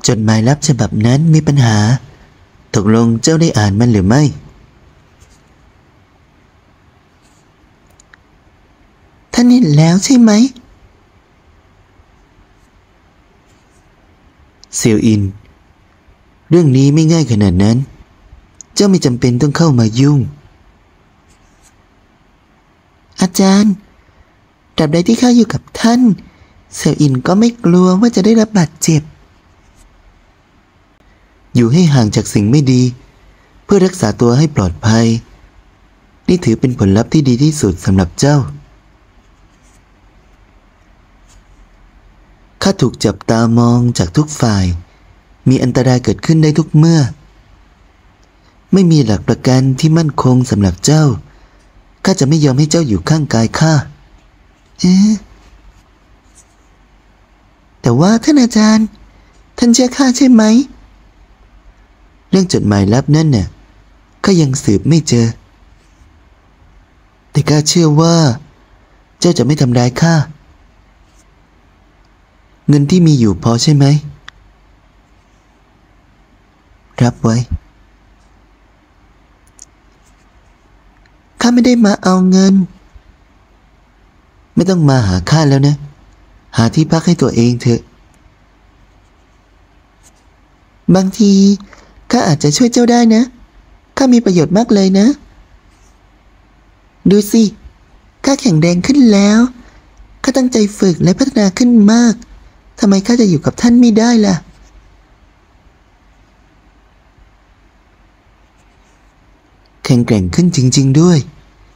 จดหมายลับฉบับนั้นมีปัญหาตกลงเจ้าได้อ่านมันหรือไม่ท่านเห็นแล้วใช่ไหมเซียวอินเรื่องนี้ไม่ง่ายขนาดนั้นเจ้าไม่จำเป็นต้องเข้ามายุ่งอาจารย์ตราบใดที่ข้าอยู่กับท่านเซียวอินก็ไม่กลัวว่าจะได้รับบาดเจ็บอยู่ให้ห่างจากสิ่งไม่ดีเพื่อรักษาตัวให้ปลอดภัยนี่ถือเป็นผลลัพธ์ที่ดีที่สุดสำหรับเจ้าข้าถูกจับตามองจากทุกฝ่ายมีอันตรายเกิดขึ้นได้ทุกเมื่อไม่มีหลักประกันที่มั่นคงสำหรับเจ้าข้าจะไม่ยอมให้เจ้าอยู่ข้างกายข้าแต่ว่าท่านอาจารย์ท่านเชื่อข้าใช่ไหมเรื่องจดหมายลับนั่นน่ะข้ายังสืบไม่เจอแต่ข้าเชื่อว่าเจ้าจะไม่ทำร้ายข้าเงินที่มีอยู่พอใช่ไหมรับไว้ข้าไม่ได้มาเอาเงินไม่ต้องมาหาข้าแล้วนะหาที่พักให้ตัวเองเถอะบางทีข้าอาจจะช่วยเจ้าได้นะข้ามีประโยชน์มากเลยนะดูสิข้าแข็งแรงขึ้นแล้วข้าตั้งใจฝึกและพัฒนาขึ้นมากทำไมข้าจะอยู่กับท่านไม่ได้ล่ะแข็งแกร่งขึ้นจริงๆด้วย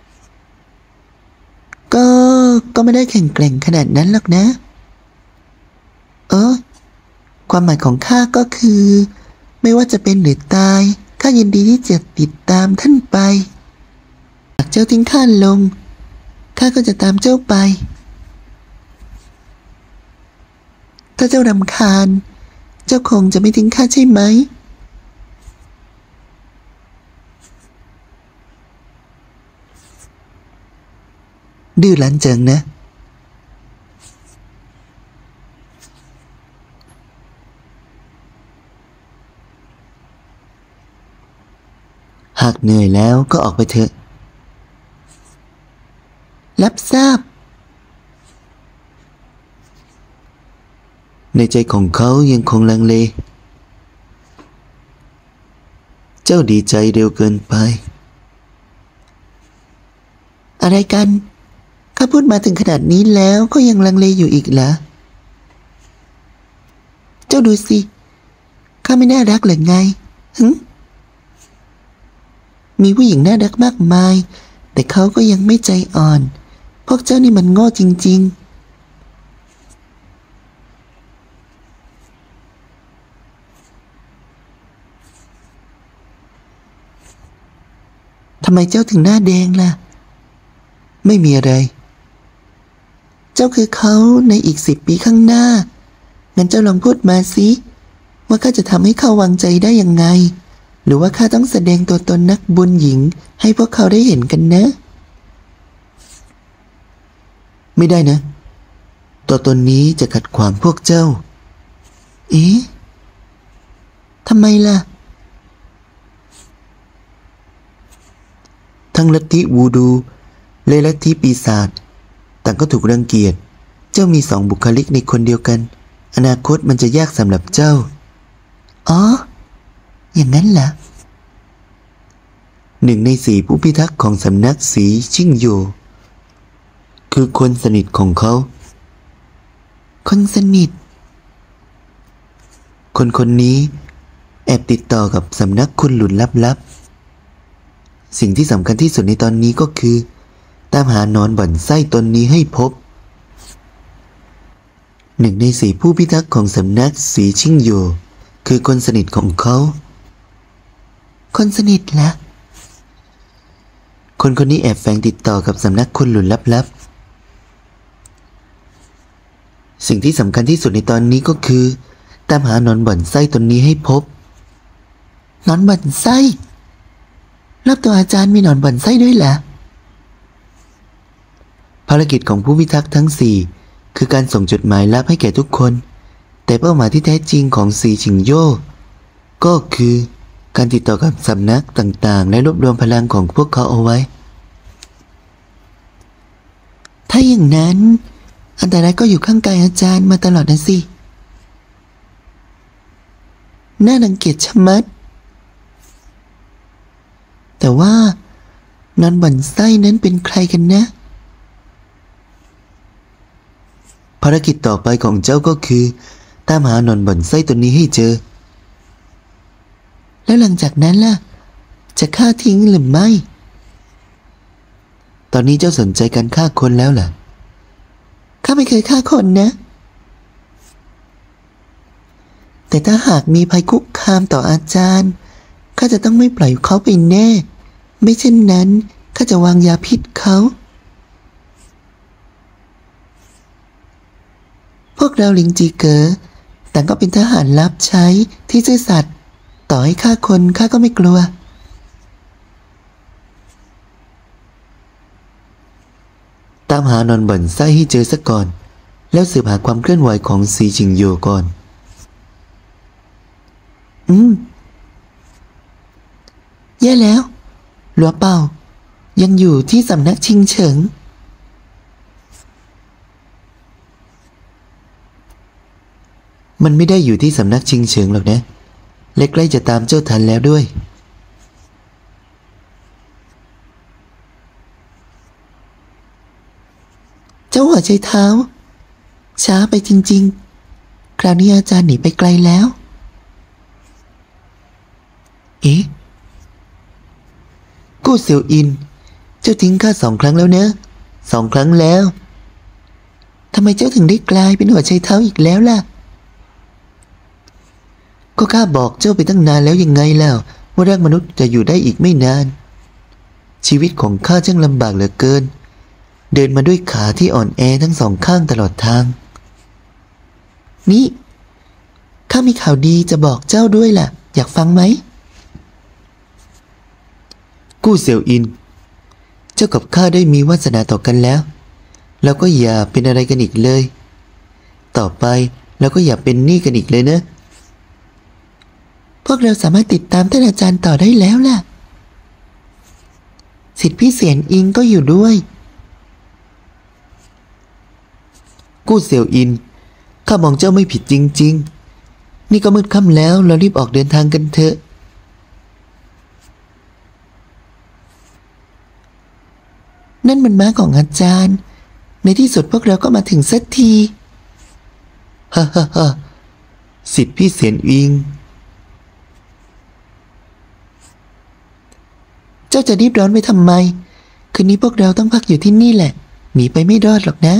ก็ไม่ได้แข็งแกร่งขนาดนั้นหรอกนะความหมายของข้าก็คือไม่ว่าจะเป็นหรือตายข้ายินดีที่จะติดตามท่านไปหากเจ้าทิ้งข้าลงข้าก็จะตามเจ้าไปถ้าเจ้ารำคาญเจ้าคงจะไม่ทิ้งข้าใช่ไหมดื้อรั้นจังนะหากเหนื่อยแล้วก็ออกไปเถอะรับทราบในใจของเขายังคงลังเลเจ้าดีใจเร็วเกินไปอะไรกันข้าพูดมาถึงขนาดนี้แล้วก็ยังลังเลอยู่อีกเหรอเจ้าดูสิข้าไม่น่ารักหรือไงมีผู้หญิงน่ารักมากมายแต่เขาก็ยังไม่ใจอ่อนพวกเจ้านี่มันโง่จริงๆทำไมเจ้าถึงหน้าแดงล่ะไม่มีอะไรเจ้าคือเขาในอีก10 ปีข้างหน้างั้นเจ้าลองพูดมาสิว่าข้าจะทำให้เขาวางใจได้ยังไงหรือว่าข้าต้องแสดงตัวตนนักบุญหญิงให้พวกเขาได้เห็นกันนะไม่ได้นะตัวตนนี้จะขัดขวางพวกเจ้าทำไมล่ะทั้งลัทธิวูดูและลัทธิปีศาจต่างก็ถูกรังเกียจเจ้ามี2 บุคลิกในคนเดียวกันอนาคตมันจะยากสำหรับเจ้าอย่างนั้นเหรอ1 ใน 4ผู้พิทักษ์ของสำนักสีชิ่งโยคือคนสนิทของเขาคนสนิทคนนี้แอบติดต่อกับสำนักคุณหลุนลับๆสิ่งที่สำคัญที่สุดในตอนนี้ก็คือตามหาหนอนบ่อนไส้ตนนี้ให้พบ1 ใน 4ผู้พิทักษ์ของสำนักสีชิ่งโยคือคนสนิทของเขาคนสนิทล่ะคนนี้แอบแฝงติดต่อกับสำนักคุณหลุนลับๆสิ่งที่สำคัญที่สุดในตอนนี้ก็คือตามหาหนอนบ่อนไส้ตนนี้ให้พบหนอนบ่อนไส้รอบตัวอาจารย์มีหนอนบ่อนไส้ด้วยเหรอภารกิจของผู้พิทักษ์ทั้ง4คือการส่งจดหมายลับให้แก่ทุกคนแต่เป้าหมายที่แท้จริงของสีชิงโย่ก็คือการติดต่อกับสำนักต่างๆและรวบรวมพลังของพวกเขาเอาไว้ถ้าอย่างนั้นอันตรายก็อยู่ข้างกายอาจารย์มาตลอดนะสิน่ารังเกียจชะมัดแต่ว่านอนบ่อนไส้นั้นเป็นใครกันนะภารกิจต่อไปของเจ้าก็คือตามหานอนบ่อนไส้ตัวนี้ให้เจอแล้วหลังจากนั้นล่ะจะฆ่าทิ้งหรือไม่ตอนนี้เจ้าสนใจการฆ่าคนแล้วล่ะข้าไม่เคยฆ่าคนนะแต่ถ้าหากมีภัยคุกคามต่ออาจารย์ข้าจะต้องไม่ปล่อยเขาไปแน่ไม่เช่นนั้นข้าจะวางยาพิษเขาพวกเราลิงจีเก๋อแต่ก็เป็นทหารรับใช้ที่ซื่อสัตย์ต่อให้ฆ่าคนข้าก็ไม่กลัวตามหานอนบ่อนไส้ให้เจอซะก่อนแล้วสืบหาความเคลื่อนไหวของซีชิงโยก่อนแย่แล้วหลัวเป่ายังอยู่ที่สำนักชิงเฉิงมันไม่ได้อยู่ที่สำนักชิงเฉิงหรอกนะและใกล้จะตามเจ้าทันแล้วด้วยเจ้าหัวใจเท้าช้าไปจริงๆคราวนี้อาจารย์หนีไปไกลแล้วเอ๊ะกู้เสี่ยวอินเจ้าทิ้งข้า2 ครั้งแล้วเนอะ2 ครั้งแล้วทำไมเจ้าถึงได้กลายเป็นหัวใจเท้าอีกแล้วล่ะก็ข้าบอกเจ้าไปตั้งนานแล้วยังไงแล้วว่าร่างมนุษย์จะอยู่ได้อีกไม่นานชีวิตของข้าช่างลำบากเหลือเกินเดินมาด้วยขาที่อ่อนแอทั้ง2 ข้างตลอดทางนี่ข้ามีข่าวดีจะบอกเจ้าด้วยล่ะอยากฟังไหมกู้เสี่ยวอินเจ้ากับข้าได้มีวาสนาต่อกันแล้วเราก็อย่าเป็นอะไรกันอีกเลยต่อไปเราก็อย่าเป็นหนี้กันอีกเลยนะพวกเราสามารถติดตามท่านอาจารย์ต่อได้แล้วล่ะศิษย์พี่เสียนอิงก็อยู่ด้วยกู้เสี่ยวอินข้ามองเจ้าไม่ผิดจริงๆนี่ก็มืดค่ำแล้วเรารีบออกเดินทางกันเถอะนั่นมันม้าของอาจารย์ในที่สุดพวกเราก็มาถึงสักทีฮ่าฮ่าฮ่าศิษย์พี่เสียนอิงเจ้าจะรีบร้อนไปทำไมคืนนี้พวกเราต้องพักอยู่ที่นี่แหละหนีไปไม่รอดหรอกนะ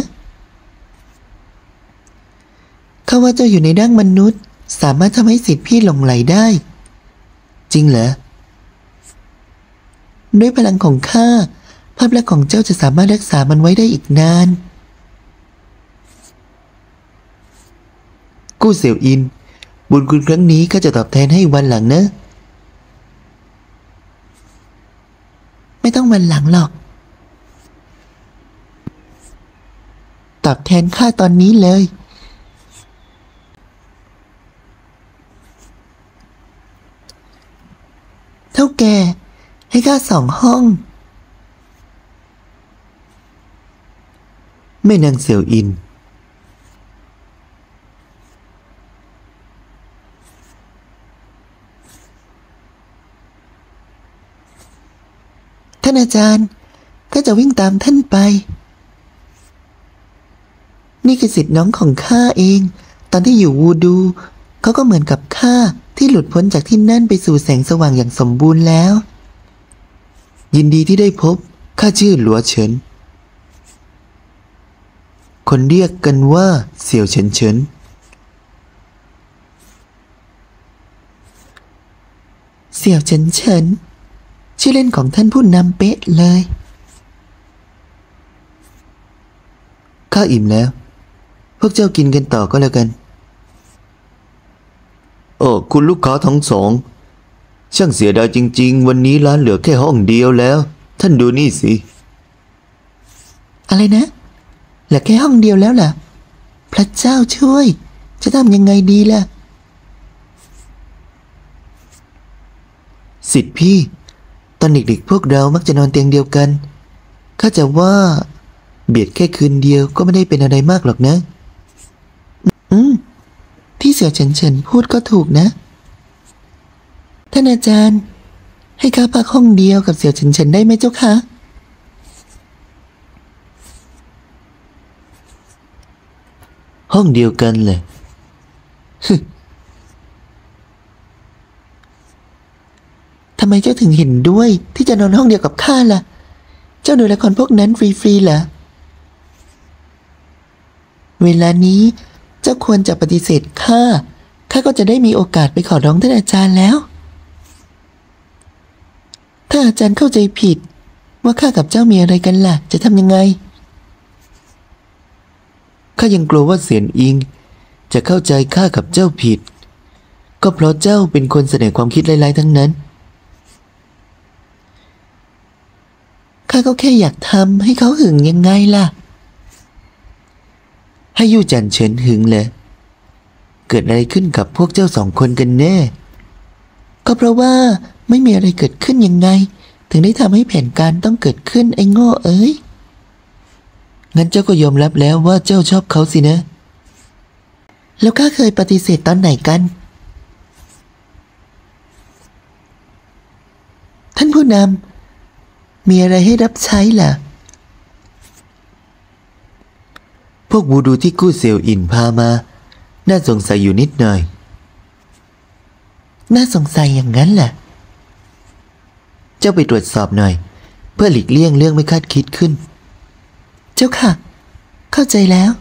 ข้าว่าเจ้าอยู่ในร่างมนุษย์สามารถทำให้ศิษย์พี่หลงไหลได้จริงเหรอด้วยพลังของข้าภาพลักษณ์ของเจ้าจะสามารถรักษามันไว้ได้อีกนานกู้เสี่ยวอินบุญคุณครั้งนี้ข้าจะตอบแทนให้วันหลังนะไม่ต้องวันหลังหรอกตอบแทนข้าตอนนี้เลยเท่าแก่ให้ข้า2 ห้องแม่นางเสี่ยวอินท่านอาจารย์ข้าจะวิ่งตามท่านไปนี่คือศิษย์น้องของข้าเองตอนที่อยู่วูดูเขาก็เหมือนกับข้าที่หลุดพ้นจากที่นั่นไปสู่แสงสว่างอย่างสมบูรณ์แล้วยินดีที่ได้พบข้าชื่อหลัวเฉินคนเรียกกันว่าเสี่ยวเฉินเฉินเสี่ยวเฉินเฉินชื่อเล่นของท่านผู้นำเป๊ะเลยข้าอิ่มแล้วพวกเจ้ากินกันต่อก็แล้วกันคุณลูกค้าทั้งสองช่างเสียดายจริงๆวันนี้ร้านเหลือแค่ห้องเดียวแล้วท่านดูนี่สิอะไรนะเหลือแค่ห้องเดียวแล้วล่ะพระเจ้าช่วยจะทำยังไงดีล่ะสิทธิ์พี่ตอนเด็กๆพวกเรามักจะนอนเตียงเดียวกันข้าจะว่าเบียดแค่คืนเดียวก็ไม่ได้เป็นอะไรมากหรอกนะที่เสี่ยวเฉินเฉินพูดก็ถูกนะท่านอาจารย์ให้ข้าพักห้องเดียวกับเสี่ยวเฉินเฉินได้ไหมเจ้าคะห้องเดียวกันเลยทำไมเจ้าถึงเห็นด้วยที่จะนอนห้องเดียวกับข้าล่ะเจ้าดูละครพวกนั้นฟรีๆเหรอเวลานี้เจ้าควรจะปฏิเสธข้าก็จะได้มีโอกาสไปขอร้องท่านอาจารย์แล้วถ้าอาจารย์เข้าใจผิดว่าข้ากับเจ้ามีอะไรกันล่ะจะทำยังไงข้ายังกลัวว่าเสียนอิงจะเข้าใจข้ากับเจ้าผิดก็เพราะเจ้าเป็นคนเสนอความคิดร้ายๆทั้งนั้นข้าก็แค่อยากทำให้เขาหึงยังไงล่ะให้ยู่จันเฉินหึงเลยเกิดอะไรขึ้นกับพวกเจ้าสองคนกันแน่ก็เพราะว่าไม่มีอะไรเกิดขึ้นยังไงถึงได้ทำให้แผนการต้องเกิดขึ้นไอ้โง่เอ้ยงั้นเจ้าก็ยอมรับแล้วว่าเจ้าชอบเขาสินะแล้วข้าเคยปฏิเสธตอนไหนกันท่านผู้นำมีอะไรให้รับใช้ล่ะพวกวูดูที่กู้เซียวอินพามาน่าสงสัยอยู่นิดหน่อยน่าสงสัยอย่างนั้นแหละเจ้าไปตรวจสอบหน่อยเพื่อหลีกเลี่ยงเรื่องไม่คาดคิดขึ้นเจ้าค่ะเข้าใจแล้ว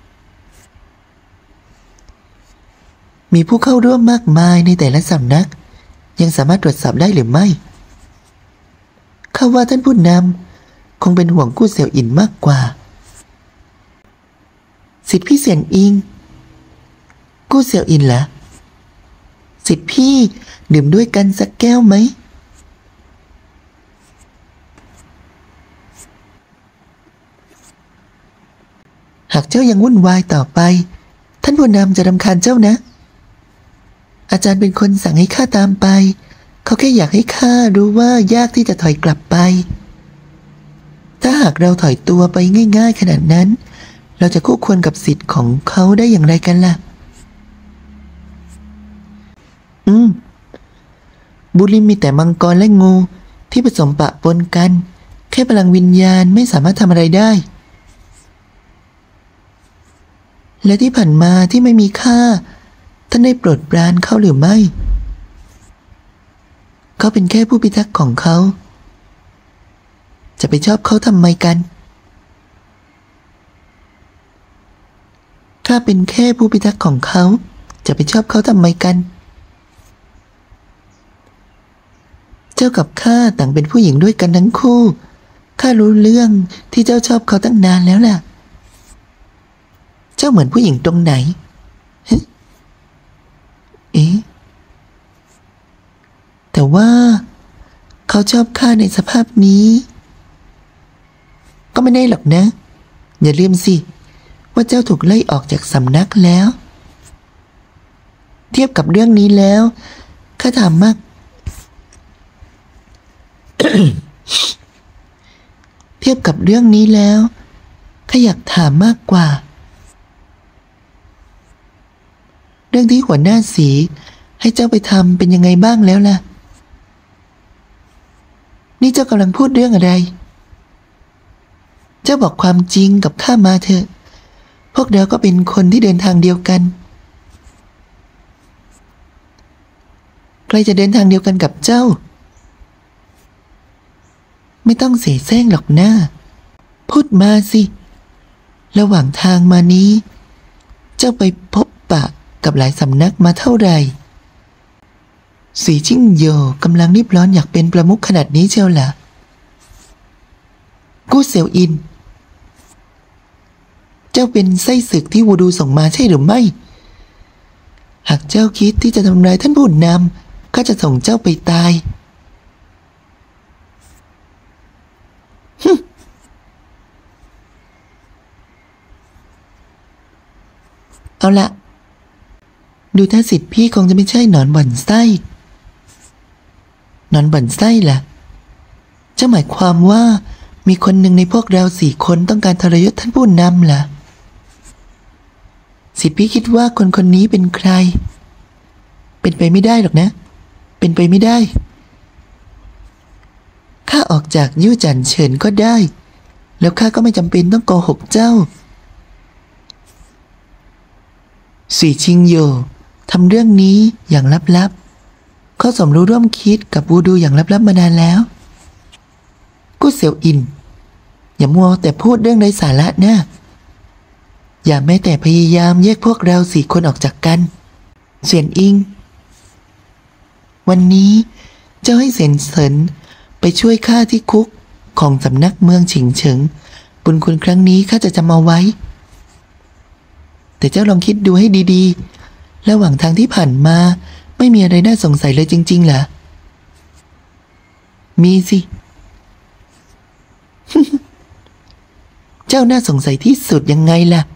มีผู้เข้าร่วมมากมายในแต่ละสำนักยังสามารถตรวจสอบได้หรือไม่ข้าว่าท่านผู้นำคงเป็นห่วงกู้เสี่ยวอินมากกว่าสิทธิพี่เสี่ยนอิงกู้เสี่ยวอินล่ะสิทธิพี่ดื่มด้วยกันสักแก้วไหมหากเจ้ายังวุ่นวายต่อไปท่านผู้นำจะรำคาญเจ้านะอาจารย์เป็นคนสั่งให้ข้าตามไปเขาแค่อยากให้ข้ารู้ว่ายากที่จะถอยกลับไปถ้าหากเราถอยตัวไปง่ายๆขนาดนั้นเราจะคู่ควรกับสิทธิ์ของเขาได้อย่างไรกันล่ะบุริมมีแต่มังกรและงูที่ผสมปะปนกันแค่พลังวิญญาณไม่สามารถทำอะไรได้และที่ผ่านมาที่ไม่มีค่าท่านได้โปรดปรานเขาหรือไม่เขาเป็นแค่ผู้พิทักษ์ของเขาจะไปชอบเขาทำไมกันข้าเป็นแค่ผู้พิทักษ์ของเขาจะไปชอบเขาทำไมกันเจ้ากับข้าต่างเป็นผู้หญิงด้วยกันทั้งคู่ข้ารู้เรื่องที่เจ้าชอบเขาตั้งนานแล้วล่ะเจ้าเหมือนผู้หญิงตรงไหนเอ๊ะแต่ว่าเขาชอบข้าในสภาพนี้ก็ไม่ได้หรอกนะอย่าลืมสิว่าเจ้าถูกไล่ออกจากสำนักแล้วเทียบกับเรื่องนี้แล้วข้าถามมาก เทียบกับเรื่องนี้แล้วข้าอยากถามมากกว่าเรื่องที่หัวหน้าสีให้เจ้าไปทำเป็นยังไงบ้างแล้วล่ะนี่เจ้ากำลังพูดเรื่องอะไรเจ้าบอกความจริงกับข้ามาเถอะพวกเราก็เป็นคนที่เดินทางเดียวกันใครจะเดินทางเดียวกันกับเจ้าไม่ต้องเสแสร้งหรอกนะพูดมาสิระหว่างทางมานี้เจ้าไปพบปะกับหลายสำนักมาเท่าไหร่สีจิ้งโยกำลังรีบร้อนอยากเป็นประมุขขนาดนี้เชียวล่ะกู้เสี่ยวอินเจ้าเป็นไส้ศึกที่วูดูส่งมาใช่หรือไม่หากเจ้าคิดที่จะทำร้ายท่านผู้นำข้าจะส่งเจ้าไปตายเอาละดูท่าสิทธิ์พี่คงจะไม่ใช่หนอนบ่อนไส้หนอนบ่อนไส้ล่ะเจ้าหมายความว่ามีคนหนึ่งในพวกเรา4 คนต้องการทรยศท่านผู้นำล่ะสิทธิ์พี่คิดว่าคนคนนี้เป็นใครเป็นไปไม่ได้หรอกนะเป็นไปไม่ได้ข้าออกจากยู่จันเฉินก็ได้แล้วข้าก็ไม่จำเป็นต้องโกหกเจ้าสีชิงโยทำเรื่องนี้อย่างลับๆเขาสมรู้ร่วมคิดกับวูดูอย่างลับๆมานานแล้วกู้เสี่ยวอินอย่ามัวแต่พูดเรื่องไร้สาระนะอย่าแม้แต่พยายามแยกพวกเรา4 คนออกจากกันเสี่ยนอิงวันนี้เจ้าให้เสี่ยนเฉินไปช่วยข้าที่คุกของสำนักเมืองฉิงเฉิงบุญคุณครั้งนี้ข้าจะจำเอาไว้แต่เจ้าลองคิดดูให้ดีๆระหว่างทางที่ผ่านมาไม่มีอะไรน่าสงสัยเลยจริงๆเหรอมีสิ เจ้าน่าสงสัยที่สุดยังไงล่ะ